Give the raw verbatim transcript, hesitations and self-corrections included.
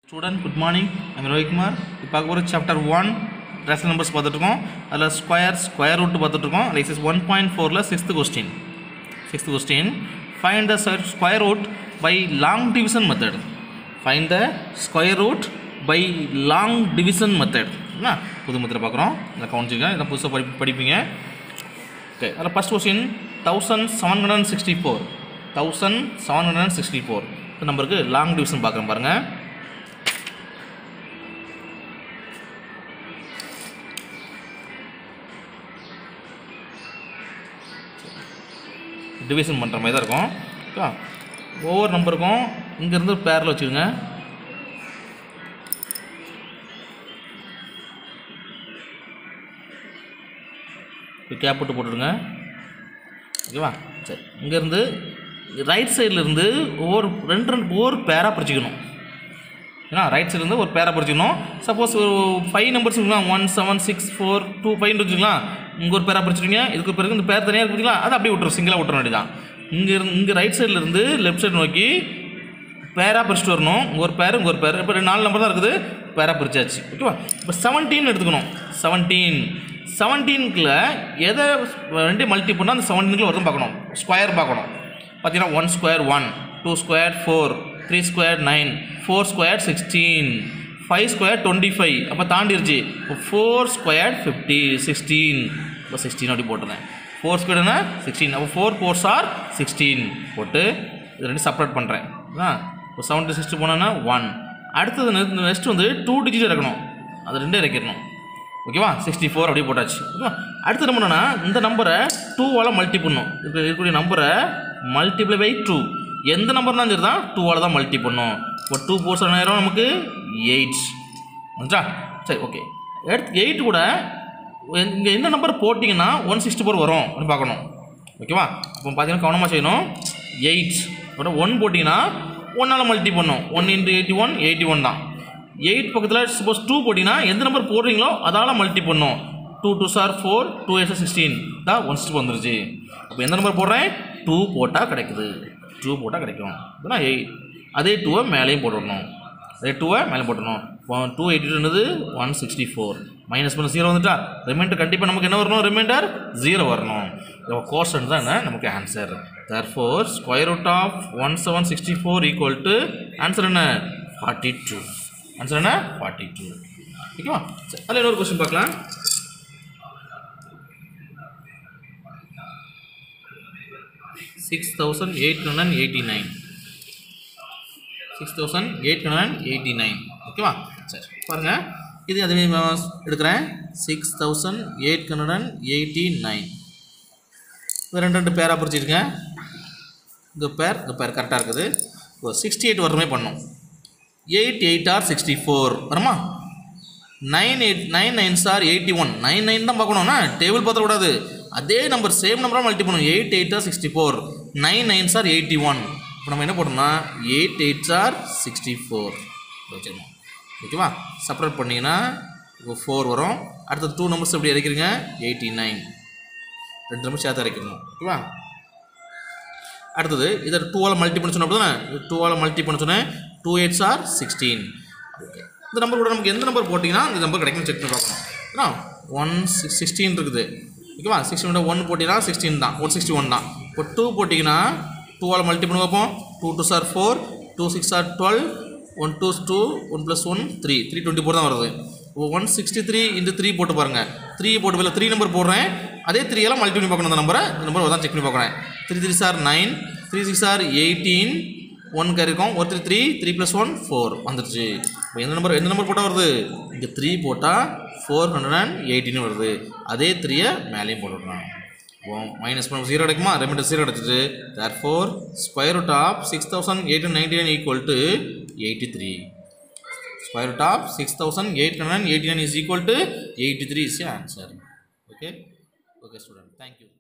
Student, good morning. I am Rohit Kumar. இப்போ ஒரு chapter one rational numbers பார்த்துட்டு இருக்கோம். அதில் square square root பார்த்துட்டு இருக்கோம். Exercise one point four ல sixth question. sixth question. Find the square root by long division method. Find the square root by long division method. என்ன புது method பார்க்குறோம். இதை கவனிச்சுங்க. இதை புதுசாக படி படிப்பீங்க. ஓகே, அதில் first question thousand seven hundred sixty four thousand seven hundred sixty four இந்த நம்பருக்கு லாங் டிவிஷன் பார்க்குறேன் பாருங்கள். டிவிஷன் பண்ணுற மாதிரி தான் இருக்கும். ஓகே, ஒவ்வொரு நம்பருக்கும் இங்கேருந்து பேரில் வச்சுக்கோங்க. கேப் போட்டு போட்டுடுங்க. ஓகேவா? சரி, இங்கேருந்து ரைட் சைட்லேருந்து ஒவ்வொரு ரெண்டு ரெண்டு ஒவ்வொரு பேராக பிரிச்சுக்கணும். ஏன்னா ரைட் சைட்லேருந்து ஒரு பேராக பிரிச்சுக்கணும். சப்போஸ் ஒரு ஃபைவ் நம்பர்ஸ் இருக்கலாம், one seven six four two ஃபைவ்னு வச்சுக்கலாம். இங்கே ஒரு பேராக பிரிச்சுருங்க. இதுக்கு பிறகு இந்த பேர் தனியாக பிரிச்சிக்கலாம். அதை அப்படியே விட்டுரும், சிங்கிளாக விட்டுற வேண்டியதான். இங்கே இருந்து இங்கே ரைட் சைட்லேருந்து லெஃப்ட் சைடு நோக்கி பேராக பிரிச்சுட்டு வரணும். இங்கே ஒரு பேர் இங்கே ஒரு பேர். இப்போ நாலு நம்பர் தான் இருக்குது, பேராக பிரிச்சாச்சு. ஓகேவா? இப்போ செவன்டீன் எடுத்துக்கணும். செவன்டீன் செவன்டீனுக்குள்ள எதை ரெண்டு மல்டி பண்ணால் அந்த செவன்டீனுக்குள்ள ஒருத்தன் பார்க்கணும். ஸ்கொயர் பார்க்கணும். பார்த்தீங்கன்னா one square one, two square four, three square nine, four square sixteen, five square twenty five. அப்போ தாண்டிருச்சு. இப்போ ஃபோர் ஸ்கொயர் ஃபிஃப்டி சிக்ஸ்டீன். இப்போ சிக்ஸ்டீன் அப்படி போட்டுருந்தேன். ஃபோர் ஸ்கொயர்னா சிக்ஸ்டீன். அப்போ ஃபோர் ஃபோர்ஸ் ஆர் சிக்ஸ்டீன் போட்டு இது ரெண்டு செப்பரேட் பண்ணுறேன். ஆ, இப்போ செவன்ட்டி சிக்ஸ்டி போனோன்னா ஒன். அடுத்தது நெக்ஸ்ட் வந்து டூ டிஜிட் இறக்கணும். அது ரெண்டு இறக்கிடணும். ஓகேவா? சிக்ஸ்டி ஃபோர் அப்படியே போட்டாச்சு. ஓகேவா? அடுத்து என்ன பண்ணோன்னா இந்த நம்பரை டூவால் மல்டி பண்ணும். இப்போ இருக்கக்கூடிய நம்பரை மல்டிப்ளை பை டூ. எந்த நம்பர் தான் சரி தான் டூவால் தான் மல்டி பண்ணும். இப்போ டூ ஃபோர் செவன் ஆயிரம் நமக்கு எயிட். வந்துச்சா? சரி, ஓகே. எடுத்து எயிட் கூட இங்கே எந்த நம்பர் போட்டிங்கன்னா ஒன் சிக்ஸ்டி ஃபோர் வரும் அப்படின்னு பார்க்கணும். ஓகேவா? அப்போ பார்த்தீங்கன்னா கவனமாக செய்யணும். எயிட் அப்புறம் ஒன் போட்டிங்கன்னா ஒன்னால் மல்டி பண்ணும். One into eighty one eighty one தான். எயிட் பக்கத்தில் சப்போஸ் டூ போட்டிங்கன்னா எந்த நம்பர் போடுறீங்களோ அதால் மல்டி பண்ணும். Two two are four, two eight are sixteen தான் ஒன் சிக்ஸ்டி வந்துருச்சு. அப்போ எந்த நம்பர் போடுறேன்? டூ போட்டால் கிடைக்குது. டூ போட்டால் கிடைக்கும். அப்படின்னா எயிட். அதே டூவை மேலேயும் போட்டுடணும். அதே டூவை மேலே போட்டணும். ஒன் டூ எயிட்டி டூன்றது ஒன் சிக்ஸ்டி ஃபோர். மைனஸ் பண்ண ஜீரோ வந்துட்டா ரிமைண்டர் கண்டிப்பாக நமக்கு என்ன வரணும்? ரிமைண்டர் ஜீரோ வரணும். இப்போ கோஷன் தான் என்ன நமக்கு answer. therefore square root of one seven sixty four equal to answer என்ன? Forty two. ஆன்சர் என்ன? Forty two. ஓகேவா? சரி, அதில் இன்னொரு கொஸ்டின் பார்க்கலாம். Six thousand eight hundred eighty nine six thousand eight hundred eighty nine ஓகேவா? சரி, பாருங்கள். இது அதுவே எடுக்கிறேன். Six thousand eight hundred eighty nine இது ரெண்டு ரெண்டு பேராக பிரிச்சுருக்கேன். இந்த பேர் இந்த பேர் கரெக்டாக இருக்குது. இப்போ சிக்ஸ்டி எயிட் வரமே பண்ணோம். Eight eight are sixty four வருமா? Nine eight nine nine are eighty one. Nine nine தான் பார்க்கணும்னா டேபிள் பார்த்துக்கூடாது. அதே நம்பர் சேம் நம்பராக மல்டி பண்ணணும். Eight eight are sixty four, nine nine are eighty one. இப்போ நம்ம என்ன போட்டோம்னா eight eight are sixty four வச்சுக்கணும். ஓகேவா? செப்பரேட் பண்ணிங்கன்னா இப்போ ஃபோர் வரும். அடுத்தது டூ நம்பர்ஸ் எப்படி இறக்கிறீங்க? Eighty nine. ரெண்டு நம்பர் சேர்த்து இறக்கணும். ஓகேவா? அடுத்தது இதை டூவால் மல்டி பண்ண சொன்ன அப்படி தானே டூவால் மல்டி பண்ண சொன்னேன். Two eights are sixteen. Okay, இந்த நம்பர் கூட நமக்கு எந்த நம்பர் போட்டிங்கன்னா இந்த நம்பர் கிடைக்கும் செக் பண்ணி பார்க்கணும். ஏன்னா ஒன் சிக்ஸ் சிக்ஸ்டீன் இருக்குது. ஓகேவா? சிக்ஸ்டீன் ஒன் போட்டிங்கன்னா சிக்ஸ்டீன் தான், ஒன் சிக்ஸ்டி ஒன் தான். இப்போ டூ போட்டிங்கன்னா டூவால் மல்டி பண்ணி பார்ப்போம். Two two are four, two six are twelve, one two two, one plus one three, three twenty four தான் வருது. இப்போ one sixty three into three போட்டு பாருங்கள். த்ரீ போட்டு போய் த்ரீ நம்பர் போடுறேன். அதே த்ரீ எல்லாம் மல்டி பண்ணி பார்க்கணும். அந்த நம்பரை இந்த நம்பர் தான் செக் பண்ணி பார்க்குறேன். Three three are nine, three six are eighteen, one இருக்கும். ஒரு three three three plus one four வந்துடுச்சு. இப்போ எந்த நம்பர் எந்த நம்பர் போட்டால் வருது? இங்கே த்ரீ போட்டால் ஃபோர் ஹண்ட்ரட் அண்ட் எயிட்டின்னு வருது. அதே த்ரீயை மேலேயும் போட்டுவிட்றான். இப்போ மைனஸ் பண்ண ஜீரோ கிடைக்குமா? ரெமிண்டர் ஜீரோ கிடச்சிட்டு therefore square root of six thousand eight hundred ninety nine equal to eighty three. Square root of six thousand eight hundred eighty-nine is equal to eighty-three is the answer. Okay, okay student, thank you.